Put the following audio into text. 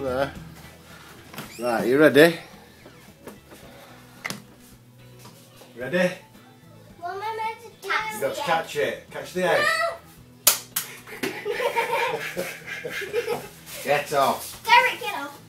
There. Right, you ready? Ready? What am I meant to do? You've got to catch it. Catch the egg. No! Get off. Derek, get off.